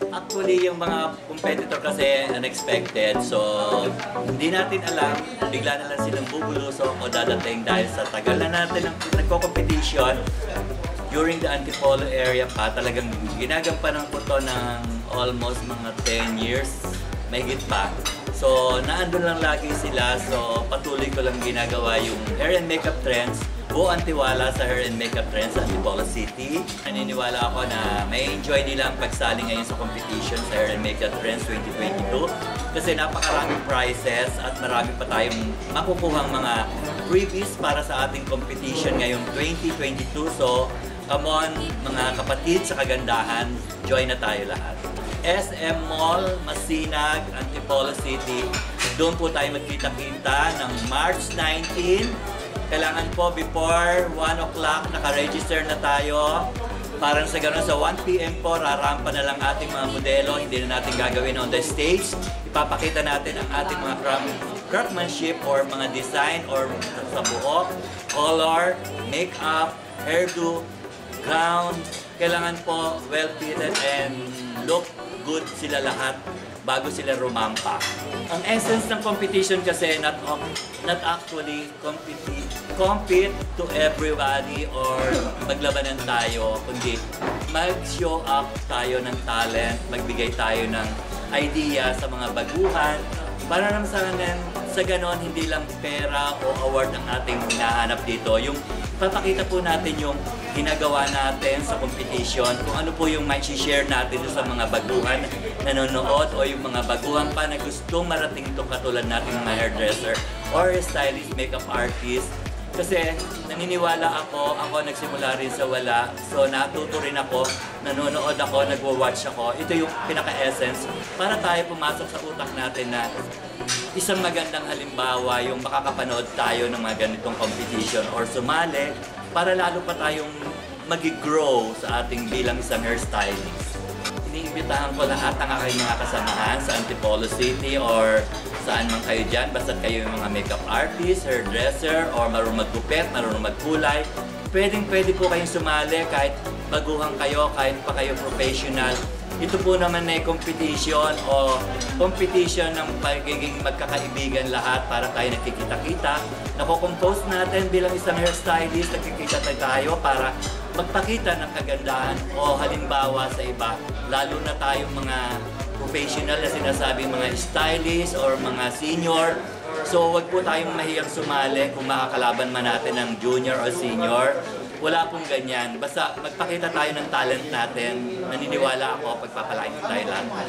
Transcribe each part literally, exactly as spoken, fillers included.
Actually, yung mga competitor kasi unexpected. So, hindi natin alam, bigla na lang silang bubulusok o dadating dahil sa tagal na natin ng nagko-competition. During the Antipolo area pa, talagang ginagampanan ko to ng almost mga ten years, may higit pa. So, naandun lang lagi sila. So, patuloy ko lang ginagawa yung hair and makeup trends. Buo ang tiwala sa hair and makeup trends sa Antipolo City. Naniniwala ako na may enjoy nila ang pagsali ngayon sa competition sa hair and makeup trends twenty twenty-two. Kasi napakaraming prizes at marami pa tayong makukuhang mga freebies para sa ating competition ngayong twenty twenty-two. So, come on mga kapatid sa kagandahan, join na tayo lahat. S M Mall, Masinag, Antipolo City. Doon po tayo magkita-kita ng March nineteenth. Kailangan po before one o'clock naka-register na tayo. Parang sa gano'n sa one P M po, rarampa na lang ating mga modelo. Hindi na natin gagawin on the stage. Ipapakita natin ang ating mga craftsmanship or mga design or sa buhok, color, makeup, hairdo, gown. Kailangan po well-fitted and look good sila lahat bago sila rumampa. Ang essence ng competition kasi not, not actually compete, compete to everybody or maglabanan tayo, kundi mag-show up tayo ng talent, magbigay tayo ng idea sa mga baguhan para naman sa, sa ganon hindi lang pera o award ang ating hinahanap dito. Yung papakita po natin yung ginagawa natin sa competition, kung ano po yung may share natin sa mga baguhan nanonood o yung mga baguhan pa na gustong marating ito katulad natin mga hairdresser or stylist, makeup artist. Kasi naniniwala ako, ako nagsimula rin sa wala, so natuto rin ako, nanonood ako, nagwa-watch ako. Ito yung pinaka-essence para tayo pumasok sa utak natin na isang magandang halimbawa yung makakapanood tayo ng mga ganitong competition or sumali para lalo pa tayong mag-grow sa ating bilang isang hairstylist. Iniimbitahan ko lahat ang aking mga kasamahan sa Antipolo City or saan man kayo dyan. Basta kayo yung mga makeup artist, hairdresser, or marunong maggupit, marunong magkulay. Pwedeng pwede po kayong sumali kahit baguhan kayo, kahit pa kayo professional. Ito po naman ay competition o competition ng pagiging magkakaibigan lahat para tayo nakikita-kita. Nako-compose natin bilang isang hairstylist, nakikita tayo para magpakita ng kagandahan o halimbawa sa iba. Lalo na tayong mga professional na sinasabing mga stylist or mga senior. So wag po tayong mahiyang sumali kung makakalaban man natin ng junior o senior. Wala pong ganyan. Basta magpakita tayo ng talent natin. Naniniwala ako, pagpapalain tayo lahat ng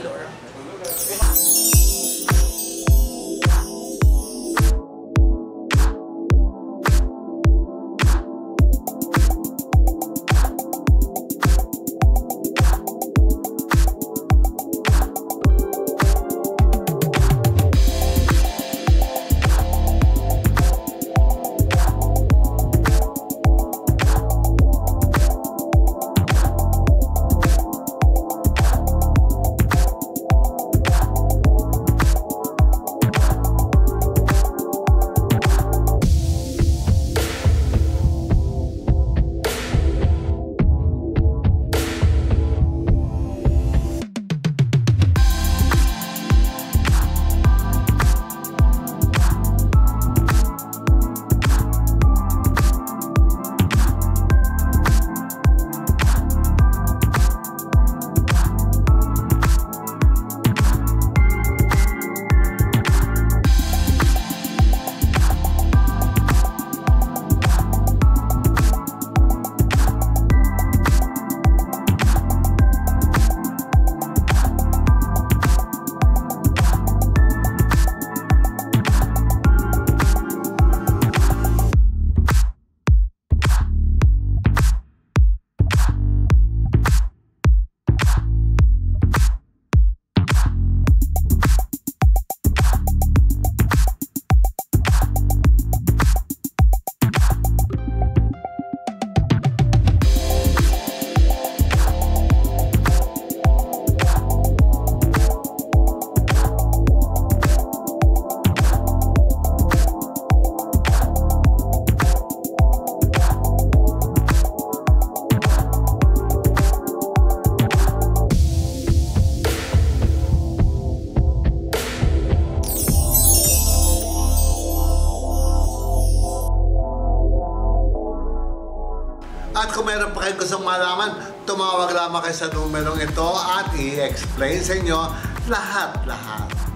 Lord. meron pa kayong gustong malaman, tumawag lamang kayo sa numerong ito at i-explain sa inyo lahat-lahat.